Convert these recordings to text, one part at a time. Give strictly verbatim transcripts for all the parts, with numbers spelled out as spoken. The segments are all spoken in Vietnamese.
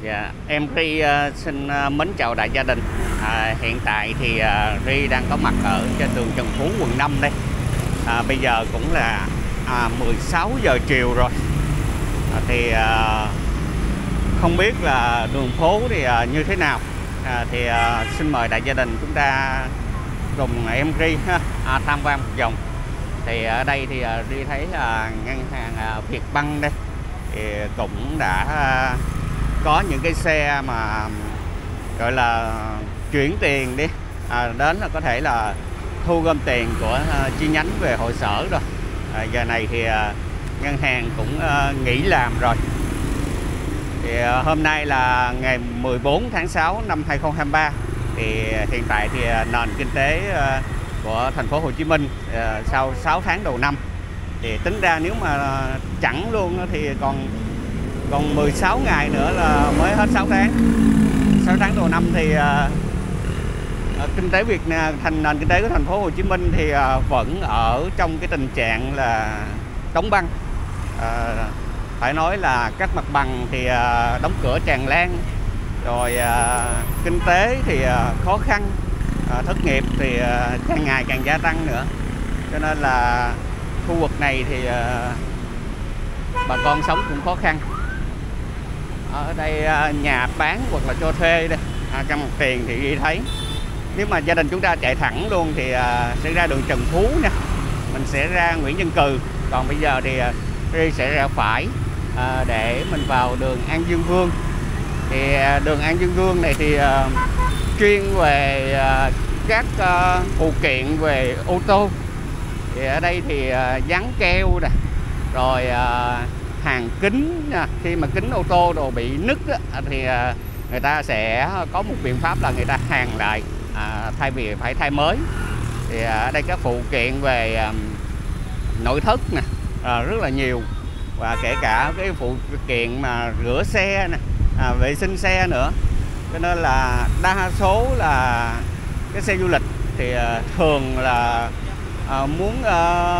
Dạ, em Ri uh, xin uh, mến chào đại gia đình. À, hiện tại thì uh, Ri đang có mặt ở trên đường Trần Phú, quận năm đây. À, bây giờ cũng là à, mười sáu giờ chiều rồi. À, thì uh, không biết là đường phố thì uh, như thế nào. À, thì uh, xin mời đại gia đình chúng ta cùng em Ri ha, à, tham quan một vòng. Thì ở đây thì uh, Ri thấy là uh, ngân hàng uh, Vietbank đây thì cũng đã uh, có những cái xe mà gọi là chuyển tiền đi à, đến là có thể là thu gom tiền của uh, chi nhánh về hội sở rồi. À, giờ này thì uh, ngân hàng cũng uh, nghỉ làm rồi. Thì uh, hôm nay là ngày mười bốn tháng sáu năm hai nghìn không trăm hai mươi ba. Thì hiện tại thì uh, nền kinh tế uh, của thành phố Hồ Chí Minh uh, sau sáu tháng đầu năm thì tính ra nếu mà chẳng luôn thì còn còn mười sáu ngày nữa là mới hết sáu tháng. sáu tháng đầu năm thì uh, kinh tế Việt Nam, thành nền kinh tế của thành phố Hồ Chí Minh thì uh, vẫn ở trong cái tình trạng là đóng băng. Uh, phải nói là các mặt bằng thì uh, đóng cửa tràn lan, rồi uh, kinh tế thì uh, khó khăn, uh, thất nghiệp thì uh, càng ngày càng gia tăng nữa. Cho nên là khu vực này thì uh, bà con sống cũng khó khăn. Ở đây nhà bán hoặc là cho thuê đây, à, trong mặt tiền thì đi thấy nếu mà gia đình chúng ta chạy thẳng luôn thì à, sẽ ra đường Trần Phú nha, mình sẽ ra Nguyễn Văn Cừ. Còn bây giờ thì Ri sẽ ra phải à, để mình vào đường An Dương Vương. Thì à, đường An Dương Vương này thì à, chuyên về à, các à, phụ kiện về ô tô. Thì ở đây thì à, dán keo nè, rồi à, hàng kính nha. Khi mà kính ô tô đồ bị nứt á, thì người ta sẽ có một biện pháp là người ta hàn lại à, thay vì phải thay mới. Thì ở đây các phụ kiện về à, nội thất nè à, rất là nhiều, và kể cả cái phụ kiện mà rửa xe nè, à, vệ sinh xe nữa. Cho nên là đa số là cái xe du lịch thì à, thường là à, muốn à,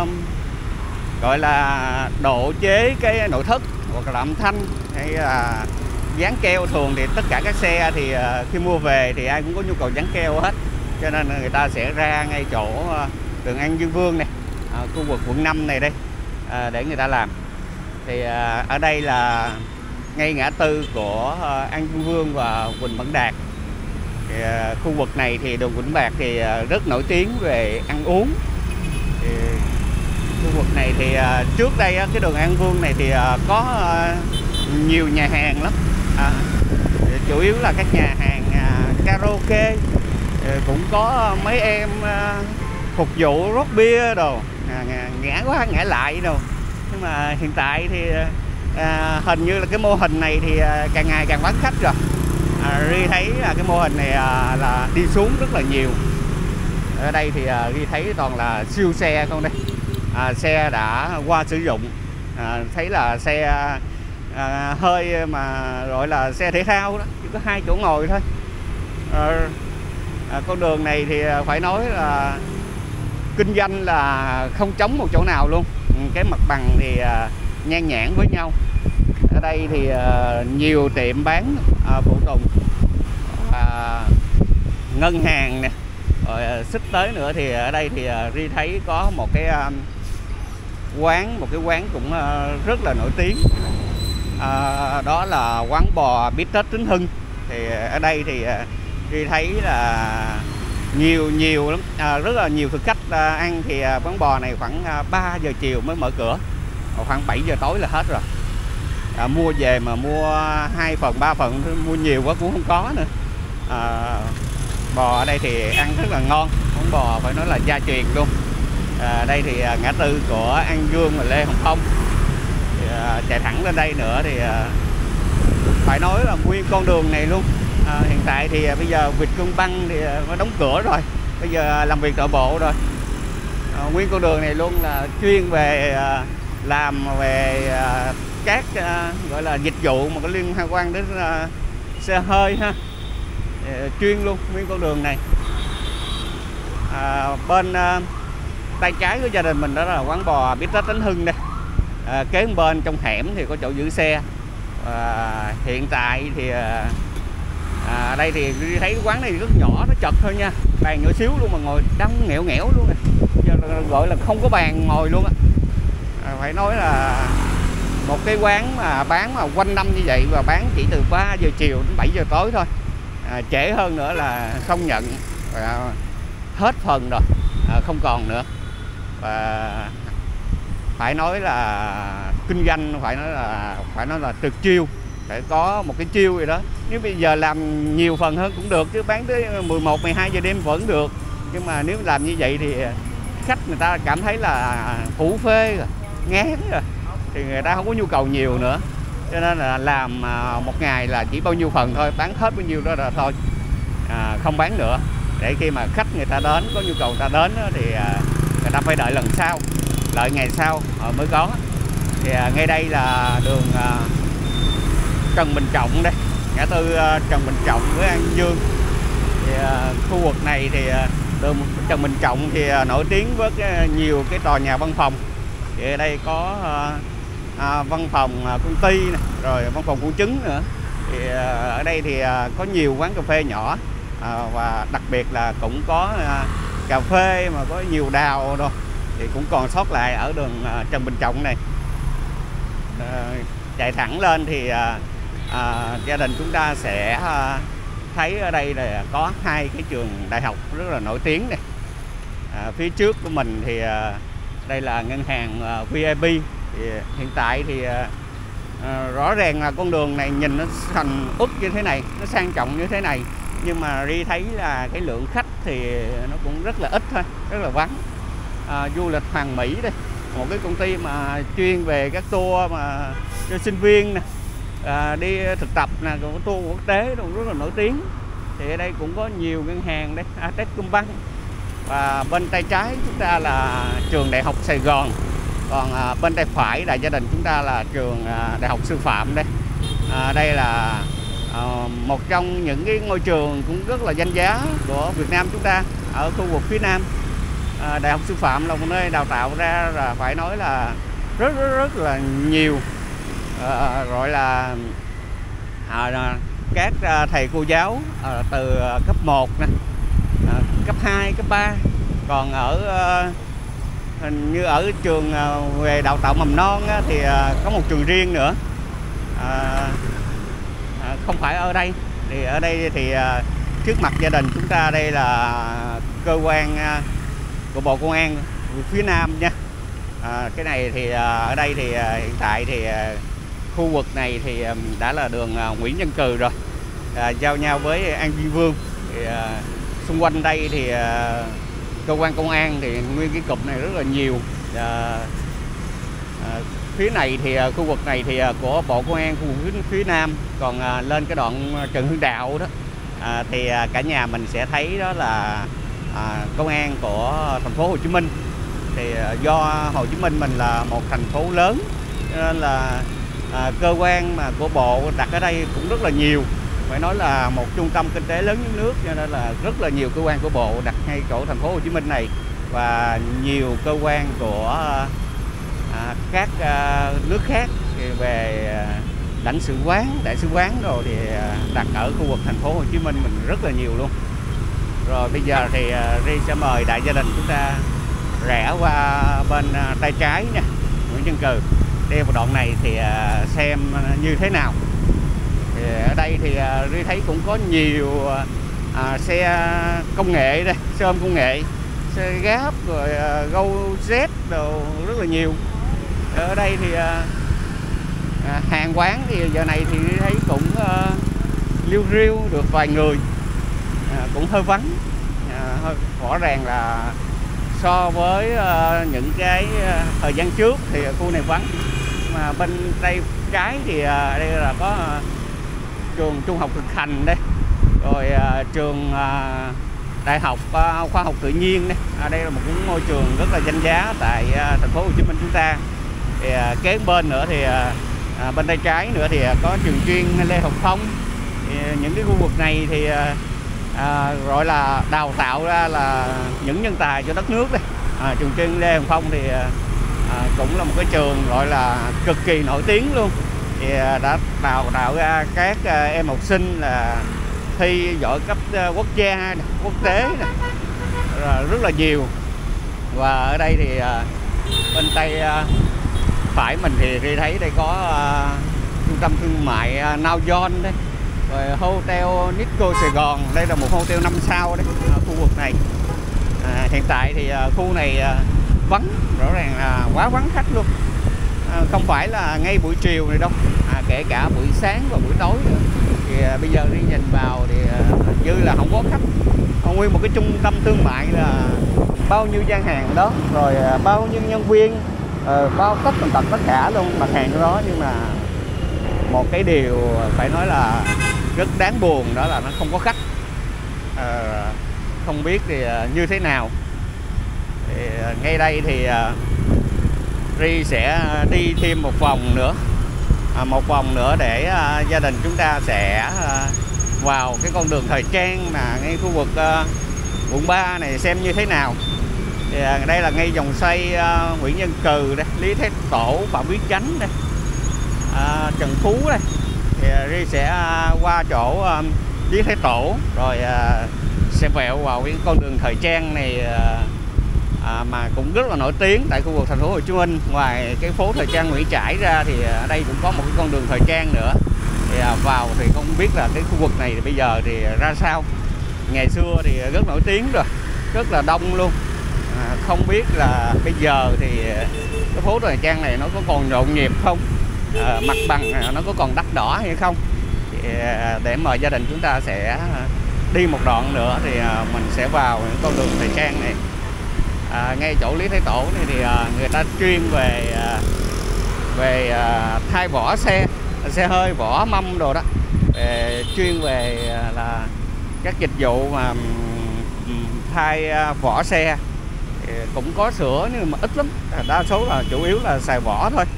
gọi là độ chế cái nội thất hoặc là âm thanh hay là dán keo. Thường thì tất cả các xe thì khi mua về thì ai cũng có nhu cầu dán keo hết, cho nên người ta sẽ ra ngay chỗ đường An Dương Vương này, khu vực quận năm này đây để người ta làm. Thì ở đây là ngay ngã tư của An Dương Vương và Huỳnh Mẫn Đạt. Thì khu vực này thì đường Vĩnh Bạc thì rất nổi tiếng về ăn uống. Thì khu vực này thì uh, trước đây uh, cái đường An Vương này thì uh, có uh, nhiều nhà hàng lắm, à, chủ yếu là các nhà hàng uh, karaoke, uh, cũng có uh, mấy em uh, phục vụ rót bia đồ, uh, ngã quá ngã lại đồ. Nhưng mà hiện tại thì uh, hình như là cái mô hình này thì uh, càng ngày càng vắng khách rồi. uh, Ri thấy là cái mô hình này uh, là đi xuống rất là nhiều. Ở đây thì uh, Ri thấy toàn là siêu xe không đây. À, xe đã qua sử dụng, à, thấy là xe à, hơi mà gọi là xe thể thao đó, chỉ có hai chỗ ngồi thôi. À, à, con đường này thì phải nói là kinh doanh là không trống một chỗ nào luôn. Cái mặt bằng thì à, nhan nhản với nhau. Ở đây thì à, nhiều tiệm bán à, phụ tùng, à, ngân hàng nè, rồi xích tới nữa thì ở đây thì à, Ri thấy có một cái à, quán một cái quán cũng uh, rất là nổi tiếng, uh, đó là quán bò bít tết Tính Hưng. Thì ở đây thì uh, đi thấy là nhiều nhiều lắm, uh, rất là nhiều thực khách uh, ăn. Thì uh, quán bò này khoảng uh, ba giờ chiều mới mở cửa, khoảng bảy giờ tối là hết rồi. Uh, mua về mà mua hai phần ba phần, mua nhiều quá cũng không có nữa. Uh, bò ở đây thì ăn rất là ngon, món bò phải nói là gia truyền luôn. À, đây thì à, ngã tư của An Dương và Lê Hồng Phong. Thì, à, chạy thẳng lên đây nữa thì à, phải nói là nguyên con đường này luôn. À, hiện tại thì à, bây giờ Vietcombank thì à, nó đóng cửa rồi, bây giờ à, làm việc nội bộ rồi. À, nguyên con đường này luôn là chuyên về à, làm về à, các à, gọi là dịch vụ mà có liên quan đến à, xe hơi ha. À, chuyên luôn nguyên con đường này. À, bên à, tay trái của gia đình mình đó là quán bò bít tết Tính Hưng đây. À, kế bên trong hẻm thì có chỗ giữ xe, À, hiện tại thì à, đây thì thấy cái quán này rất nhỏ, nó chật thôi nha, bàn nhỏ xíu luôn mà ngồi đông nghẽo nghẽo luôn, gọi là không có bàn ngồi luôn á. À, phải nói là một cái quán mà bán mà quanh năm như vậy và bán chỉ từ ba giờ chiều đến bảy giờ tối thôi, à, trễ hơn nữa là không nhận, à, hết phần rồi, à, không còn nữa. Và phải nói là kinh doanh phải nói là phải nói là tuyệt chiêu, phải có một cái chiêu gì đó. Nếu bây giờ làm nhiều phần hơn cũng được chứ, bán tới mười một, mười hai giờ đêm vẫn được, nhưng mà nếu làm như vậy thì khách người ta cảm thấy là phủ phê rồi, ngán rồi, thì người ta không có nhu cầu nhiều nữa. Cho nên là làm một ngày là chỉ bao nhiêu phần thôi, bán hết bao nhiêu đó là thôi, à, không bán nữa, để khi mà khách người ta đến, có nhu cầu người ta đến thì người ta phải đợi lần sau, đợi ngày sau mới có. Thì ngay đây là đường Trần Bình Trọng đây, ngã tư Trần Bình Trọng với An Dương. Thì khu vực này thì đường Trần Bình Trọng thì nổi tiếng với nhiều cái tòa nhà văn phòng. Thì ở đây có à, văn phòng công ty này, rồi văn phòng công chứng nữa. Thì ở đây thì có nhiều quán cà phê nhỏ, à, và đặc biệt là cũng có à, cà phê mà có nhiều đào rồi thì cũng còn sót lại ở đường à, Trần Bình Trọng này. À, chạy thẳng lên thì à, à, gia đình chúng ta sẽ à, thấy ở đây là có hai cái trường đại học rất là nổi tiếng này. À, phía trước của mình thì à, đây là ngân hàng à, vê i pê. Thì hiện tại thì à, à, rõ ràng là con đường này nhìn nó thành úp như thế này, nó sang trọng như thế này, nhưng mà Ri thấy là cái lượng khách thì nó cũng rất là ít thôi, rất là vắng. À, du lịch Hoàng Mỹ đây, một cái công ty mà chuyên về các tour mà cho sinh viên nè, à, đi thực tập nè, còn có tour quốc tế cũng rất là nổi tiếng. Thì ở đây cũng có nhiều ngân hàng đây, Techcombank. Và bên tay trái chúng ta là trường Đại học Sài Gòn, còn à, bên tay phải là gia đình chúng ta là trường à, Đại học Sư phạm đây. À, đây là à, một trong những cái ngôi trường cũng rất là danh giá của Việt Nam chúng ta ở khu vực phía Nam. À, Đại học Sư phạm là một nơi đào tạo ra là phải nói là rất rất rất là nhiều, à, gọi là à, các à, thầy cô giáo à, từ cấp một nè, à, cấp hai, cấp ba. Còn ở à, hình như ở trường à, về đào tạo mầm non á, thì à, có một trường riêng nữa, à, à, không phải ở đây. Thì ở đây thì à, trước mặt gia đình chúng ta đây là cơ quan à, của Bộ Công an phía Nam nha. À, cái này thì à, ở đây thì à, hiện tại thì à, khu vực này thì à, đã là đường à, Nguyễn Văn Cừ rồi, à, giao nhau với An Viên Vương. Thì à, xung quanh đây thì à, cơ quan công an thì nguyên cái cụm này rất là nhiều. À, à, phía này thì à, khu vực này thì à, của Bộ Công an khu vực phía, phía Nam. Còn à, lên cái đoạn Trần Hưng Đạo đó à, thì à, cả nhà mình sẽ thấy đó là à, công an của thành phố Hồ Chí Minh. Thì à, do Hồ Chí Minh mình là một thành phố lớn nên là à, cơ quan mà của bộ đặt ở đây cũng rất là nhiều, phải nói là một trung tâm kinh tế lớn nhất nước, cho nên là rất là nhiều cơ quan của bộ đặt ngay chỗ thành phố Hồ Chí Minh này, và nhiều cơ quan của à, các à, nước khác về à, lãnh sự quán, đại sứ quán rồi thì à, đặt ở khu vực thành phố Hồ Chí Minh mình rất là nhiều luôn. Rồi bây giờ thì à, Ri sẽ mời đại gia đình chúng ta rẽ qua bên à, tay trái nha, Nguyễn Văn Cừ. Đi vào đoạn này thì à, xem như thế nào. Thì ở đây thì à, Ri thấy cũng có nhiều à, xe công nghệ đây, xe ôm công nghệ, xe Gáp rồi à, GoZ đồ rất là nhiều. Ở đây thì à, à, hàng quán thì giờ này thì Ri thấy cũng à, liêu riêu được vài người, à, cũng hơi vắng. À, hơi rõ ràng là so với uh, những cái uh, thời gian trước thì khu này vắng. Mà bên tay trái thì uh, đây là có uh, trường Trung học Thực Hành đây, rồi uh, trường uh, Đại học uh, Khoa học Tự nhiên đây. À, đây là một cái ngôi trường rất là danh giá tại uh, thành phố Hồ Chí Minh chúng ta. Thì uh, kế bên nữa thì uh, uh, bên tay trái nữa thì uh, có trường chuyên Lê Hồng Phong. Thì uh, những cái khu vực này thì uh, À, gọi là đào tạo ra là những nhân tài cho đất nước đây. À, trường chuyên Lê Hồng Phong thì à, cũng là một cái trường gọi là cực kỳ nổi tiếng luôn. thì đã đào tạo ra các em học sinh là thi giỏi cấp quốc gia, quốc tế này, rất là nhiều. Và ở đây thì bên tay phải mình thì đi thấy đây có trung tâm thương mại Now John đấy, rồi Hotel Nico Sài Gòn, đây là một hotel năm sao đấy ở khu vực này. À, hiện tại thì khu này vắng, rõ ràng là quá vắng khách luôn, à, không phải là ngay buổi chiều này đâu, à, kể cả buổi sáng và buổi tối nữa. Thì à, bây giờ đi nhìn vào thì à, như là không có khách. À, nguyên một cái trung tâm thương mại là bao nhiêu gian hàng đó, rồi à, bao nhiêu nhân viên, à, bao tất tần tật tất cả luôn mặt hàng đó, nhưng mà một cái điều phải nói là rất đáng buồn đó là nó không có khách. À, không biết thì à, như thế nào. Thì, à, ngay đây thì à, Ri sẽ đi thêm một vòng nữa, à, một vòng nữa để à, gia đình chúng ta sẽ à, vào cái con đường thời trang là ngay khu vực à, quận ba này xem như thế nào. Thì à, đây là ngay dòng xoay à, Nguyễn Văn Cừ đây, Lý Thái Tổ, Phạm Viết Chánh đây, à, Trần Phú đây. Thì à, Ri sẽ à, qua chỗ à, Lý Thái Tổ rồi à, sẽ vẹo vào cái con đường thời trang này. À, À, mà cũng rất là nổi tiếng tại khu vực thành phố Hồ Chí Minh. Ngoài cái phố thời trang Nguyễn Trãi ra thì ở đây cũng có một cái con đường thời trang nữa. Thì à, vào thì không biết là cái khu vực này thì bây giờ thì ra sao. Ngày xưa thì rất nổi tiếng rồi, rất là đông luôn. À, không biết là bây giờ thì cái phố thời trang này nó có còn nhộn nhịp không, à, mặt bằng nó có còn đắt đỏ hay không. Thì à, để mời gia đình chúng ta sẽ đi một đoạn nữa thì à, mình sẽ vào những con đường thời trang này. À, ngay chỗ Lý Thái Tổ này thì à, người ta chuyên về à, về à, thay vỏ xe, xe hơi, vỏ mâm đồ đó, về, chuyên về à, là các dịch vụ mà um, thay à, vỏ xe. Thì cũng có sửa nhưng mà ít lắm, đa số là chủ yếu là xài vỏ thôi.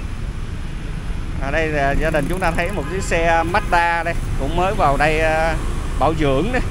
Ở đây là gia đình chúng ta thấy một chiếc xe Mazda đây cũng mới vào đây à, bảo dưỡng đây.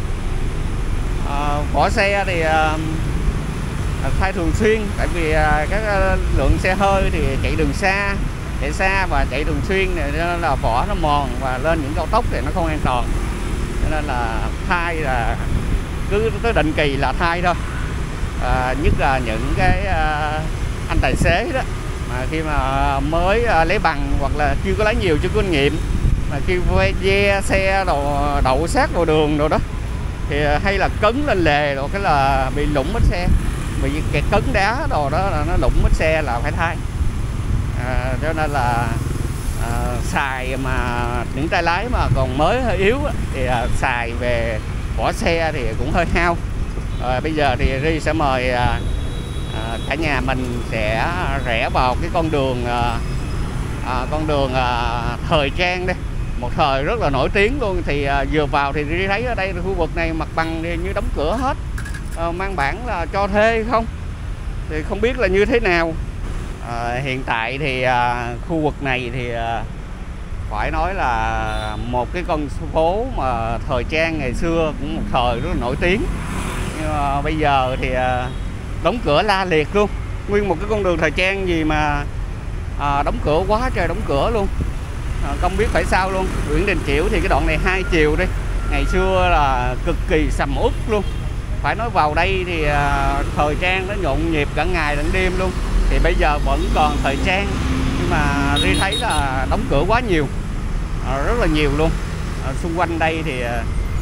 À, vỏ xe thì à, thay thường xuyên, tại vì các lượng xe hơi thì chạy đường xa, chạy xa và chạy thường xuyên này, nên là vỏ nó mòn và lên những cao tốc thì nó không an toàn, cho nên là thay là cứ tới định kỳ là thay thôi. À, nhất là những cái à, anh tài xế đó mà khi mà mới à, lấy bằng hoặc là chưa có lấy nhiều, chưa có kinh nghiệm, mà khi ve xe đồ đậu sát vào đường rồi đó thì hay là cấn lên lề rồi cái là bị lủng mất xe, bị kẹt cấn đá đồ đó là nó đụng mất xe là phải thay. À, cho nên là à, xài mà những tay lái mà còn mới hơi yếu thì à, xài về vỏ xe thì cũng hơi hao. Rồi bây giờ thì Ri sẽ mời à, à, cả nhà mình sẽ rẽ vào cái con đường à, à, con đường à, thời trang đây, một thời rất là nổi tiếng luôn. Thì à, vừa vào thì Ri thấy ở đây khu vực này mặt bằng thì như đóng cửa hết, à, mang bản là cho thuê không thì không biết là như thế nào. À, hiện tại thì à, khu vực này thì à, phải nói là một cái con phố mà thời trang ngày xưa cũng một thời rất là nổi tiếng, nhưng mà bây giờ thì à, đóng cửa la liệt luôn. Nguyên một cái con đường thời trang gì mà à, đóng cửa quá trời đóng cửa luôn, à, không biết phải sao luôn. Nguyễn Đình Chiểu thì cái đoạn này hai chiều đi, ngày xưa là cực kỳ sầm uất luôn. Phải nói vào đây thì à, thời trang nó nhộn nhịp cả ngày lẫn đêm luôn. Thì bây giờ vẫn còn thời trang nhưng mà Ri thấy là đóng cửa quá nhiều, à, rất là nhiều luôn. À, xung quanh đây thì à,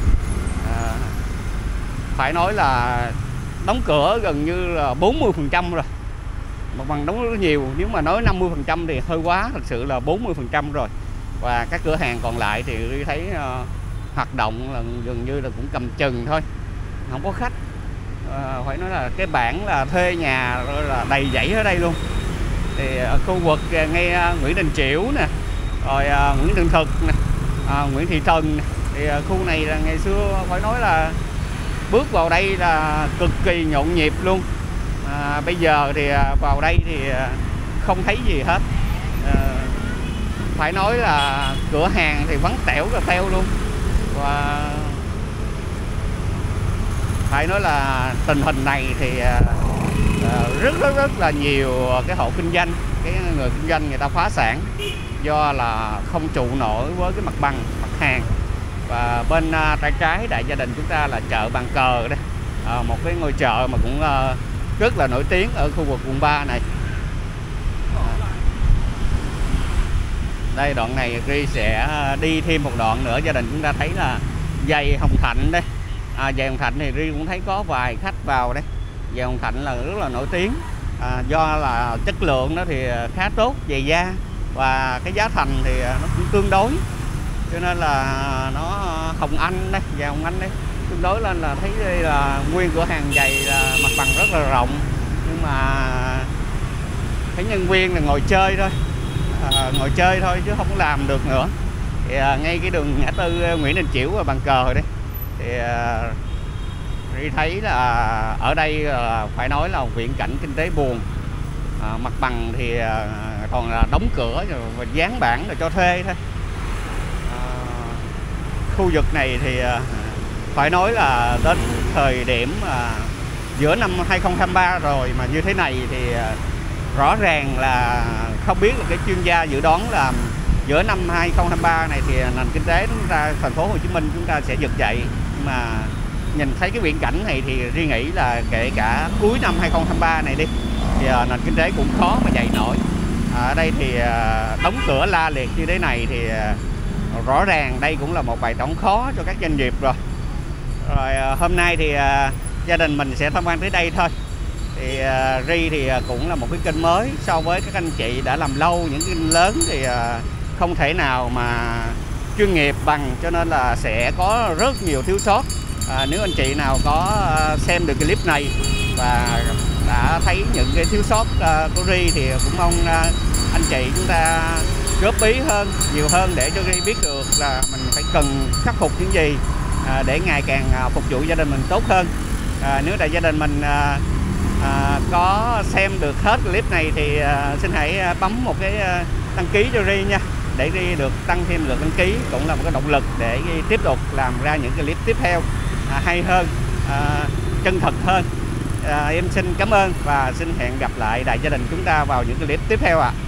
phải nói là đóng cửa gần như là bốn mươi phần trăm rồi. Mặt bằng đóng rất nhiều, nếu mà nói năm mươi phần trăm thì hơi quá, thật sự là bốn mươi phần trăm rồi. Và các cửa hàng còn lại thì Ri thấy à, hoạt động là gần như là cũng cầm chừng thôi, không có khách. À, phải nói là cái bảng là thuê nhà rồi là đầy dãy ở đây luôn. Thì ở khu vực ngay Nguyễn Đình Chiểu nè, rồi à, Nguyễn Đình Thực nè, à, Nguyễn Thị Trần nè. Thì à, khu này là ngày xưa phải nói là bước vào đây là cực kỳ nhộn nhịp luôn. À, bây giờ thì à, vào đây thì à, không thấy gì hết. À, phải nói là cửa hàng thì vắng tẻo cà teo luôn. Và phải nói là tình hình này thì uh, rất rất rất là nhiều cái hộ kinh doanh, cái người kinh doanh người ta phá sản do là không trụ nổi với cái mặt bằng, mặt hàng. Và bên uh, tay trái đại gia đình chúng ta là chợ Bàn Cờ đây, uh, một cái ngôi chợ mà cũng uh, rất là nổi tiếng ở khu vực quận ba này. Đây đoạn này Ri sẽ đi thêm một đoạn nữa. Gia đình chúng ta thấy là giày Hồng Thạnh đây, à, giày Hồng Thạnh thì Ri cũng thấy có vài khách vào đây. Giày Hồng Thạnh là rất là nổi tiếng, à, do là chất lượng nó thì khá tốt, giày da và cái giá thành thì nó cũng tương đối, cho nên là nó Hồng Anh đây, giày Hồng Anh đây tương đối lên là thấy đây là nguyên cửa hàng giày là mặt bằng rất là rộng, nhưng mà thấy nhân viên là ngồi chơi thôi. À, ngồi chơi thôi chứ không làm được nữa. Thì à, ngay cái đường ngã tư Nguyễn Đình Chiểu và Bàn Cờ đấy thì à, Ri thấy là ở đây à, phải nói là viễn cảnh kinh tế buồn. À, mặt bằng thì à, còn là đóng cửa và dán bảng là cho thuê thôi. À, khu vực này thì à, phải nói là đến thời điểm à, giữa năm hai không hai ba rồi mà như thế này thì à, rõ ràng là không biết là cái chuyên gia dự đoán là giữa năm hai không hai ba này thì nền kinh tế chúng ta, thành phố Hồ Chí Minh chúng ta sẽ vực dậy. Nhưng mà nhìn thấy cái viễn cảnh này thì Ri nghĩ là kể cả cuối năm hai không hai ba này đi thì nền kinh tế cũng khó mà dậy nổi. Ở đây thì đóng cửa la liệt như thế này thì rõ ràng đây cũng là một bài toán khó cho các doanh nghiệp rồi. Rồi hôm nay thì gia đình mình sẽ tham quan tới đây thôi. Thì uh, Ri thì uh, cũng là một cái kênh mới so với các anh chị đã làm lâu những kênh lớn thì uh, không thể nào mà chuyên nghiệp bằng, cho nên là sẽ có rất nhiều thiếu sót. Uh, nếu anh chị nào có uh, xem được cái clip này và đã thấy những cái thiếu sót uh, của Ri thì cũng mong uh, anh chị chúng ta góp ý hơn, nhiều hơn để cho Ri biết được là mình phải cần khắc phục những gì uh, để ngày càng uh, phục vụ gia đình mình tốt hơn. Uh, nếu là gia đình mình uh, À, có xem được hết clip này thì à, xin hãy bấm một cái à, đăng ký cho Ri nha, để Ri được tăng thêm lượt đăng ký, cũng là một cái động lực để Ri tiếp tục làm ra những cái clip tiếp theo à, hay hơn, à, chân thật hơn. À, em xin cảm ơn và xin hẹn gặp lại đại gia đình chúng ta vào những clip tiếp theo ạ. À.